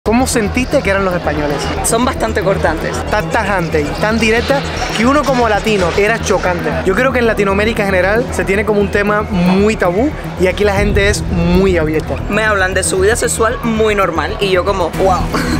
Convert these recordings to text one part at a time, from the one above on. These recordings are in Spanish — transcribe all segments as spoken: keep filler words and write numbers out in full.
¿Cómo sentiste que eran los españoles? Son bastante cortantes. Tan tajantes y tan directas que uno como latino era chocante. Yo creo que en Latinoamérica en general se tiene como un tema muy tabú y aquí la gente es muy abierta. Me hablan de su vida sexual muy normal y yo como, wow.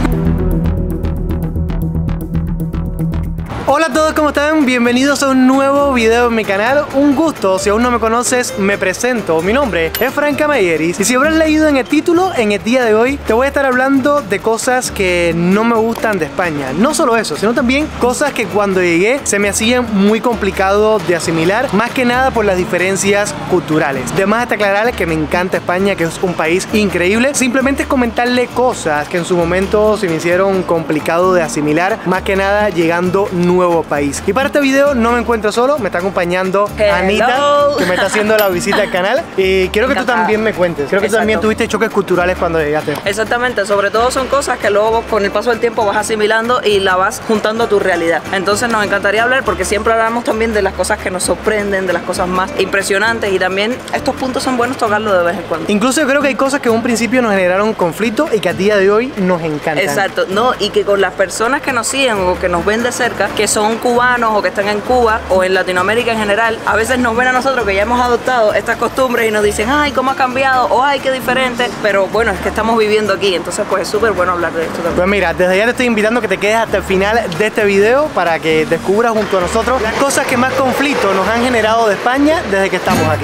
Hola a todos, ¿cómo están? Bienvenidos a un nuevo video en mi canal. Un gusto, si aún no me conoces, me presento. Mi nombre es Franca Mayeris y si habrás leído en el título, en el día de hoy te voy a estar hablando de cosas que no me gustan de España. No solo eso, sino también cosas que cuando llegué se me hacían muy complicado de asimilar, más que nada por las diferencias culturales. De más hasta aclararles que me encanta España, que es un país increíble. Simplemente es comentarle cosas que en su momento se me hicieron complicado de asimilar, más que nada llegando nuevo país. Y para este video no me encuentro solo, me está acompañando Hello. Anita, que me está haciendo la visita al canal. Y quiero que tú también me cuentes. Creo que tú también tuviste choques culturales cuando llegaste. Exactamente, sobre todo son cosas que luego con el paso del tiempo vas asimilando y la vas juntando a tu realidad. Entonces nos encantaría hablar porque siempre hablamos también de las cosas que nos sorprenden, de las cosas más impresionantes y también estos puntos son buenos tocarlos de vez en cuando. Incluso yo creo que hay cosas que en un principio nos generaron conflicto y que a día de hoy nos encantan. Exacto, no, y que con las personas que nos siguen o que nos ven de cerca, que son cubanos o que están en Cuba o en Latinoamérica en general, a veces nos ven a nosotros que ya hemos adoptado estas costumbres y nos dicen, ay, cómo ha cambiado, o ay, qué diferente, pero bueno, es que estamos viviendo aquí, entonces pues es súper bueno hablar de esto también. Pues mira, desde ya te estoy invitando a que te quedes hasta el final de este video para que descubras junto a nosotros las cosas que más conflicto nos han generado de España desde que estamos aquí.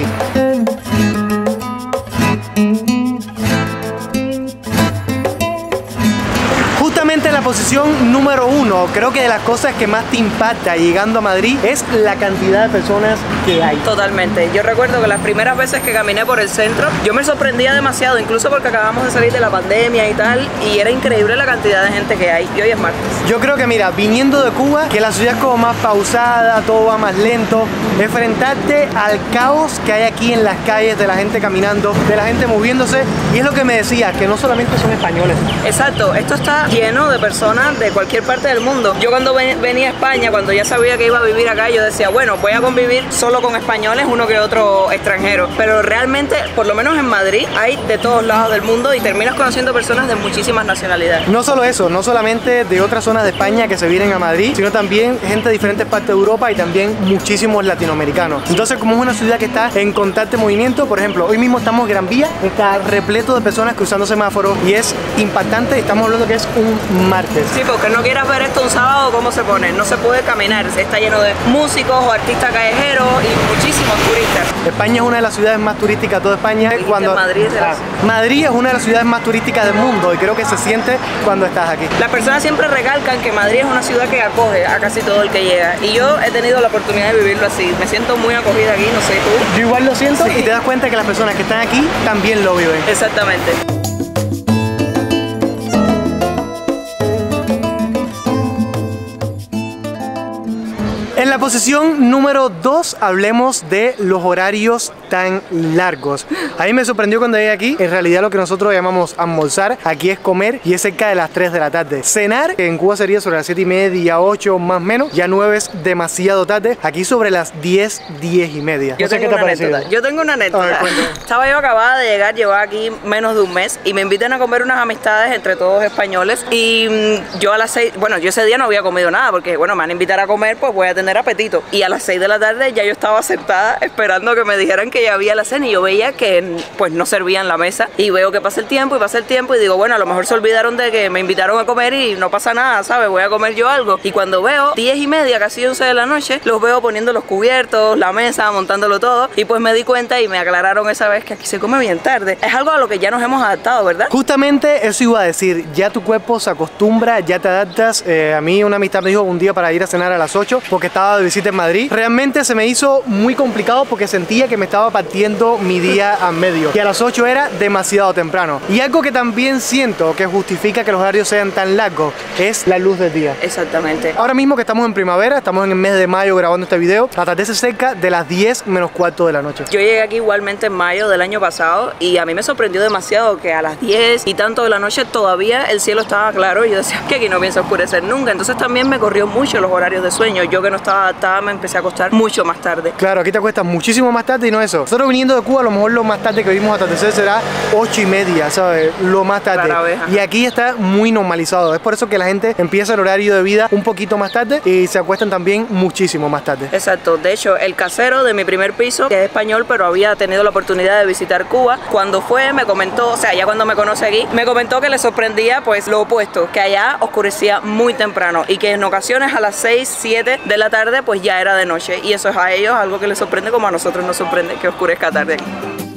En la posición número uno, creo que de las cosas que más te impacta llegando a Madrid es la cantidad de personas que hay. Totalmente. Yo recuerdo que las primeras veces que caminé por el centro, yo me sorprendía demasiado, incluso porque acabamos de salir de la pandemia y tal, y era increíble la cantidad de gente que hay. Y hoy es martes. Yo creo que mira, viniendo de Cuba, que la ciudad es como más pausada, todo va más lento, enfrentarte al caos que hay aquí en las calles, de la gente caminando, de la gente moviéndose, y es lo que me decía, que no solamente son españoles. Exacto, esto está lleno de personas de cualquier parte del mundo. Yo cuando venía a España, cuando ya sabía que iba a vivir acá, yo decía, bueno, voy a convivir solo con españoles, uno que otro extranjero. Pero realmente, por lo menos en Madrid, hay de todos lados del mundo y terminas conociendo personas de muchísimas nacionalidades. No solo eso, no solamente de otras zonas de España que se vienen a Madrid, sino también gente de diferentes partes de Europa y también muchísimos latinoamericanos. Entonces, como es una ciudad que está en constante movimiento, por ejemplo, hoy mismo estamos en Gran Vía, está repleto de personas cruzando semáforos y es impactante. Estamos hablando que es un martes. Sí, porque no quieras ver esto un sábado, ¿cómo se pone? No se puede caminar, está lleno de músicos o artistas callejeros y muchísimos turistas. España es una de las ciudades más turísticas de toda España. Cuando Madrid es, de las... ah, Madrid es una de las ciudades más turísticas del mundo y creo que se siente cuando estás aquí. Las personas siempre recalcan que Madrid es una ciudad que acoge a casi todo el que llega y yo he tenido la oportunidad de vivirlo así. Me siento muy acogida aquí, no sé tú. Yo igual lo siento, sí. Y te das cuenta que las personas que están aquí también lo viven. Exactamente. En la posición número dos hablemos de los horarios tan largos. A mí me sorprendió cuando llegué aquí. En realidad lo que nosotros llamamos almorzar, aquí es comer y es cerca de las tres de la tarde. Cenar, que en Cuba sería sobre las siete y media, ocho más o menos. Ya nueve es demasiado tarde. Aquí sobre las diez, diez y media. Yo, no sé tengo qué te una parece. anécdota. Yo tengo una anécdota. Ver, Estaba yo acabada de llegar, llevaba aquí menos de un mes y me invitan a comer unas amistades entre todos españoles y mmm, yo a las seis, bueno, yo ese día no había comido nada porque bueno, me van a invitar a comer, pues voy a tener apetito. Y a las seis de la tarde ya yo estaba sentada esperando que me dijeran que ya había la cena y yo veía que pues no servían la mesa y veo que pasa el tiempo y pasa el tiempo y digo, bueno, a lo mejor se olvidaron de que me invitaron a comer y no pasa nada, ¿sabes? Voy a comer yo algo. Y cuando veo diez y media, casi once de la noche, los veo poniendo los cubiertos, la mesa, montándolo todo y pues me di cuenta y me aclararon esa vez que aquí se come bien tarde. Es algo a lo que ya nos hemos adaptado, ¿verdad? Justamente eso iba a decir, ya tu cuerpo se acostumbra, ya te adaptas. Eh, a mí una amistad me dijo un día para ir a cenar a las ocho porque estaba de visita en Madrid. Realmente se me hizo muy complicado porque sentía que me estaba partiendo mi día a medio y a las ocho era demasiado temprano. Y algo que también siento que justifica que los horarios sean tan largos es la luz del día. Exactamente. Ahora mismo que estamos en primavera, estamos en el mes de mayo grabando este video, atardece cerca de las diez menos cuarto de la noche. Yo llegué aquí igualmente en mayo del año pasado y a mí me sorprendió demasiado que a las diez y tanto de la noche todavía el cielo estaba claro y yo decía que aquí no piensa oscurecer nunca. Entonces también me corrió mucho los horarios de sueño, yo que no estaba adaptada me empecé a acostar mucho más tarde. Claro, aquí te acuestas muchísimo más tarde y no eso. Nosotros viniendo de Cuba, a lo mejor lo más tarde que vimos atardecer será ocho y media, ¿sabes? Lo más tarde. Y aquí está muy normalizado. Es por eso que la gente empieza el horario de vida un poquito más tarde y se acuestan también muchísimo más tarde. Exacto. De hecho, el casero de mi primer piso, que es español, pero había tenido la oportunidad de visitar Cuba, cuando fue me comentó, o sea, ya cuando me conoce aquí, me comentó que le sorprendía pues lo opuesto, que allá oscurecía muy temprano y que en ocasiones a las seis, siete de la tarde pues ya era de noche, y eso es a ellos algo que les sorprende como a nosotros nos sorprende que oscurezca tarde aquí.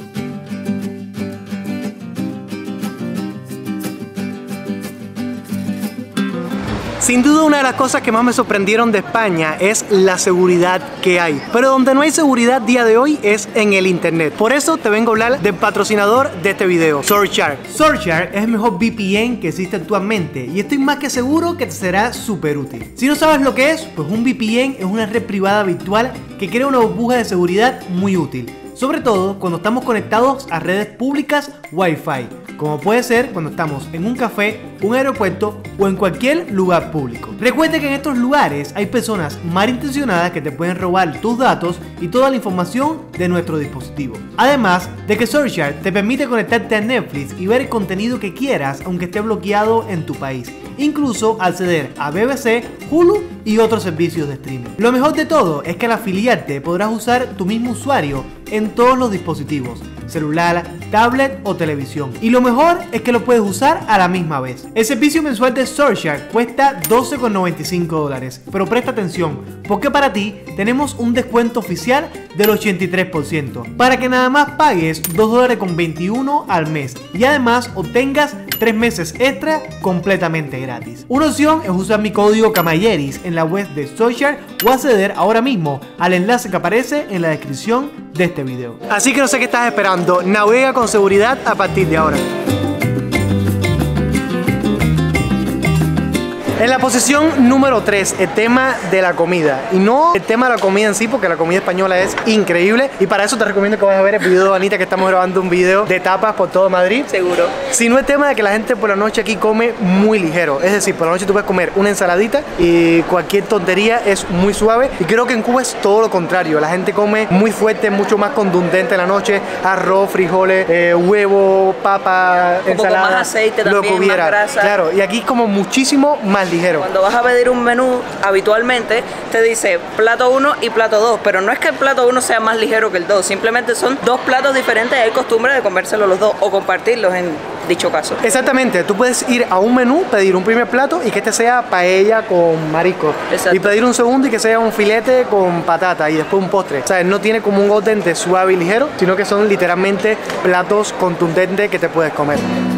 Sin duda una de las cosas que más me sorprendieron de España es la seguridad que hay. Pero donde no hay seguridad día de hoy es en el internet. Por eso te vengo a hablar del patrocinador de este video, Surfshark. Surfshark es el mejor V P N que existe actualmente y estoy más que seguro que te será súper útil. Si no sabes lo que es, pues un V P N es una red privada virtual que crea una burbuja de seguridad muy útil. Sobre todo cuando estamos conectados a redes públicas Wi-Fi, como puede ser cuando estamos en un café, un aeropuerto o en cualquier lugar público. Recuerda que en estos lugares hay personas malintencionadas que te pueden robar tus datos y toda la información de nuestro dispositivo. Además de que Surfshark te permite conectarte a Netflix y ver el contenido que quieras aunque esté bloqueado en tu país. Incluso acceder a B B C, Hulu y otros servicios de streaming. Lo mejor de todo es que al afiliarte podrás usar tu mismo usuario en todos los dispositivos, celular, tablet o televisión. Y lo mejor es que lo puedes usar a la misma vez. El servicio mensual de Surfshark cuesta doce con noventa y cinco dólares, pero presta atención, porque para ti tenemos un descuento oficial del ochenta y tres por ciento, para que nada más pagues dos dólares con veintiuno al mes y además obtengas tres meses extra completamente gratis. Una opción es usar mi código Camayeris en la web de Surfshark o acceder ahora mismo al enlace que aparece en la descripción de este video. Así que no sé qué estás esperando, navega con seguridad a partir de ahora. En la posición número tres, el tema de la comida. Y no el tema de la comida en sí, porque la comida española es increíble. Y para eso te recomiendo que vayas a ver el video de Anita, que estamos grabando un video de tapas por todo Madrid. Seguro. Sino el tema de que la gente por la noche aquí come muy ligero. Es decir, por la noche tú puedes comer una ensaladita y cualquier tontería es muy suave. Y creo que en Cuba es todo lo contrario. La gente come muy fuerte, mucho más contundente en la noche. Arroz, frijoles, eh, huevo, papa, un ensalada. Poco más aceite lo también, que hubiera. Más grasa. Claro, y aquí como muchísimo más ligero. Cuando vas a pedir un menú, habitualmente te dice plato uno y plato dos, pero no es que el plato uno sea más ligero que el dos, simplemente son dos platos diferentes y hay costumbre de comérselos los dos o compartirlos en dicho caso. Exactamente, tú puedes ir a un menú, pedir un primer plato y que este sea paella con marisco. Exacto. Y pedir un segundo y que sea un filete con patata y después un postre. O sea, no tiene como un orden de suave y ligero, sino que son literalmente platos contundentes que te puedes comer.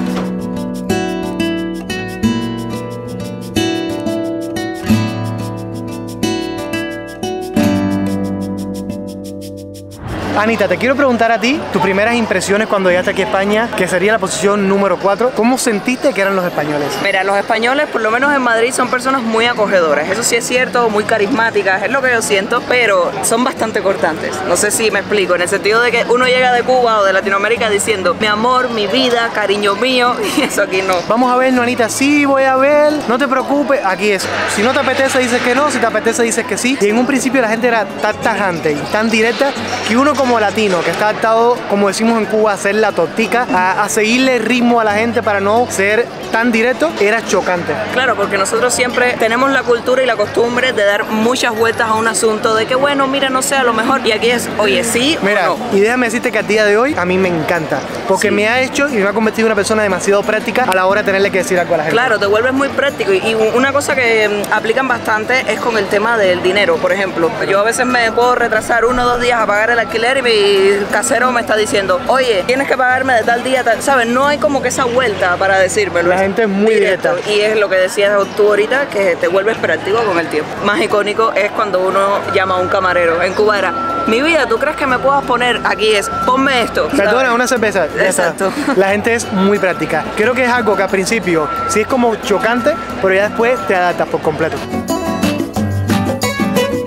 Anita, te quiero preguntar a ti tus primeras impresiones cuando llegaste aquí a España, que sería la posición número cuatro. ¿Cómo sentiste que eran los españoles? Mira, los españoles, por lo menos en Madrid, son personas muy acogedoras. Eso sí es cierto, muy carismáticas, es lo que yo siento, pero son bastante cortantes. No sé si me explico, en el sentido de que uno llega de Cuba o de Latinoamérica diciendo mi amor, mi vida, cariño mío, y eso aquí no. Vamos a verlo, Anita. Sí, voy a ver, no te preocupes. Aquí es, si no te apetece dices que no, si te apetece dices que sí. Y en un principio la gente era tan tajante y tan directa que uno como latino, que está adaptado, como decimos en Cuba, a hacer la tortica, a, a seguirle el ritmo a la gente para no ser tan directo, era chocante. Claro, porque nosotros siempre tenemos la cultura y la costumbre de dar muchas vueltas a un asunto, de que bueno, mira, no sé, a lo mejor, y aquí es, oye, sí mira, o no. Y déjame decirte que a día de hoy a mí me encanta, porque sí, me ha hecho y me ha convertido en una persona demasiado práctica a la hora de tenerle que decir algo a la gente. Claro, te vuelves muy práctico, y, y una cosa que aplican bastante es con el tema del dinero. Por ejemplo, yo a veces me puedo retrasar uno o dos días a pagar el alquiler y mi casero me está diciendo, oye, tienes que pagarme de tal día, tal, ¿sabes? No hay como que esa vuelta para decírmelo. La gente es muy directa. Y es lo que decías tú ahorita, que te vuelves práctico con el tiempo. Más icónico es cuando uno llama a un camarero. En Cuba era, mi vida, ¿tú crees que me puedas poner? Aquí es, ponme esto. Perdona, una cerveza. Exacto. La gente es muy práctica. Creo que es algo que al principio sí es como chocante, pero ya después te adaptas por completo.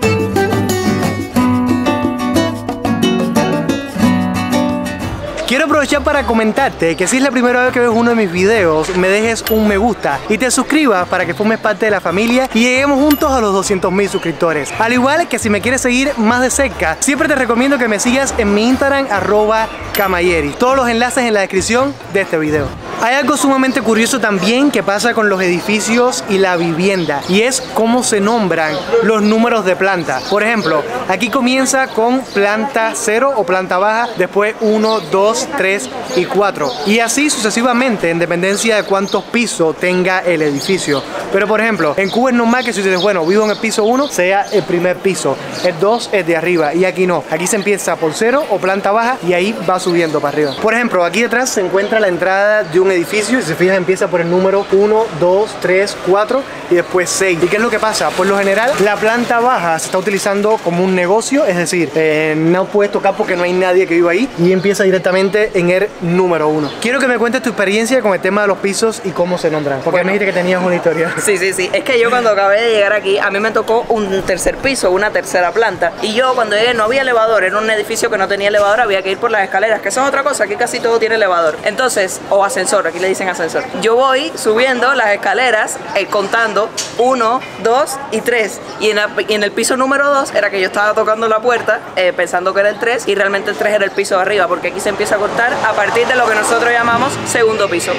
Quiero aprovechar para comentarte que si es la primera vez que ves uno de mis videos, me dejes un me gusta y te suscribas para que formes parte de la familia y lleguemos juntos a los doscientos mil suscriptores. Al igual que si me quieres seguir más de cerca, siempre te recomiendo que me sigas en mi Instagram, arroba Camaieri. Todos los enlaces en la descripción de este video. Hay algo sumamente curioso también que pasa con los edificios y la vivienda, y es cómo se nombran los números de planta. Por ejemplo, aquí comienza con planta cero o planta baja, después uno, dos, tres y cuatro, y así sucesivamente en dependencia de cuántos pisos tenga el edificio. Pero por ejemplo, en Cuba es normal que si dices, bueno, vivo en el piso uno, sea el primer piso, el dos es de arriba, y aquí no, aquí se empieza por cero o planta baja y ahí va subiendo para arriba. Por ejemplo, aquí detrás se encuentra la entrada de un edificio y si se fijan empieza por el número uno, dos, tres, cuatro y después seis. ¿Y qué es lo que pasa? Por lo general la planta baja se está utilizando como un negocio, es decir, eh, no puedes tocar porque no hay nadie que viva ahí y empieza directamente en el número uno. Quiero que me cuentes tu experiencia con el tema de los pisos y cómo se nombran, porque bueno, me dijiste que tenías una historia. Sí, sí, sí, es que yo cuando acabé de llegar aquí, a mí me tocó un tercer piso, una tercera planta, y yo cuando llegué no había elevador, era un edificio que no tenía elevador, había que ir por las escaleras, que eso es otra cosa, aquí casi todo tiene elevador, entonces, o ascensor, aquí le dicen ascensor. Yo voy subiendo las escaleras, eh, contando uno, dos y tres, y en, la, y en el piso número dos era que yo estaba tocando la puerta, eh, pensando que era el tres, y realmente el tres era el piso de arriba, porque aquí se empieza a contar a partir de lo que nosotros llamamos segundo piso.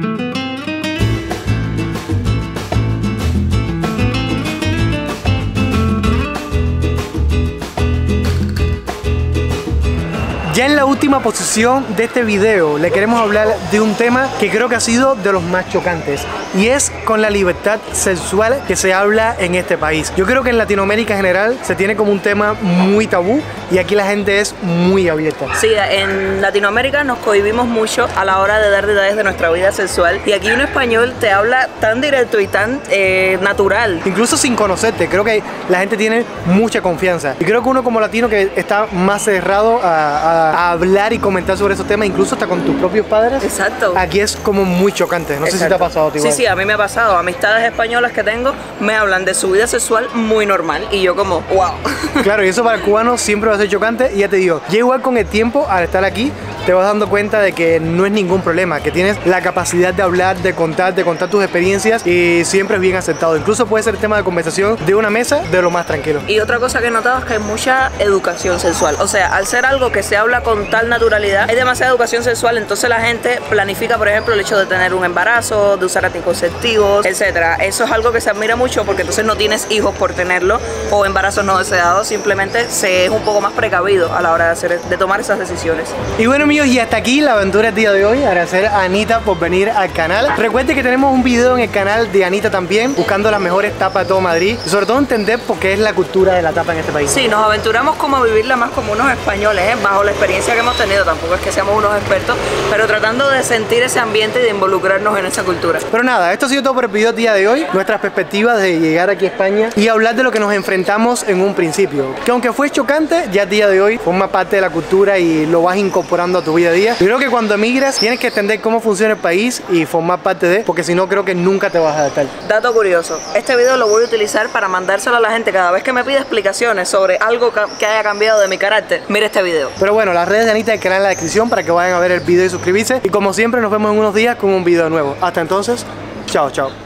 Ya en la última posición de este video le queremos hablar de un tema que creo que ha sido de los más chocantes, y es con la libertad sexual que se habla en este país. Yo creo que en Latinoamérica en general se tiene como un tema muy tabú y aquí la gente es muy abierta. Sí, en Latinoamérica nos cohibimos mucho a la hora de dar detalles de nuestra vida sexual, y aquí un español te habla tan directo y tan eh, natural. Incluso sin conocerte, creo que la gente tiene mucha confianza y creo que uno como latino que está más cerrado a, a a hablar y comentar sobre esos temas, incluso hasta con tus propios padres. Exacto. Aquí es como muy chocante. No Exacto. sé si te ha pasado a ti. Sí, sí, a mí me ha pasado. Amistades españolas que tengo me hablan de su vida sexual muy normal y yo como, wow. Claro, y eso para el cubano siempre va a ser chocante, y ya te digo, ya igual con el tiempo, al estar aquí, te vas dando cuenta de que no es ningún problema, que tienes la capacidad de hablar, de contar, de contar tus experiencias, y siempre es bien aceptado. Incluso puede ser tema de conversación de una mesa de lo más tranquilo. Y otra cosa que he notado es que hay mucha educación sexual. O sea, al ser algo que se habla con tal naturalidad, hay demasiada educación sexual, entonces la gente planifica, por ejemplo, el hecho de tener un embarazo, de usar anticonceptivos, etcétera. Eso es algo que se admira mucho porque entonces no tienes hijos por tenerlo o embarazos no deseados, simplemente se es un poco más precavido a la hora de, hacer, de tomar esas decisiones. Y bueno, amigos, y hasta aquí la aventura del día de hoy. Agradecer a Anita por venir al canal. Recuerde que tenemos un video en el canal de Anita también, buscando las mejores tapas de todo Madrid y sobre todo entender por qué es la cultura de la tapa en este país. Sí, nos aventuramos como a vivirla más como unos españoles, ¿eh? Bajo la experiencia que hemos tenido, tampoco es que seamos unos expertos, pero tratando de sentir ese ambiente y de involucrarnos en esa cultura. Pero nada, esto ha sido todo por el video del día de hoy, nuestras perspectivas de llegar aquí a España y hablar de lo que nos enfrentamos en un principio, que aunque fue chocante, ya el día de hoy forma parte de la cultura y lo vas incorporando a tu vida a día. Yo creo que cuando emigras tienes que entender cómo funciona el país y formar parte de, porque si no creo que nunca te vas a adaptar. Dato curioso, este video lo voy a utilizar para mandárselo a la gente cada vez que me pida explicaciones sobre algo que haya cambiado de mi carácter. Mira este video. Pero bueno, las redes de Anita quedarán en la descripción para que vayan a ver el video y suscribirse, y como siempre nos vemos en unos días con un video nuevo. Hasta entonces, chao, chao.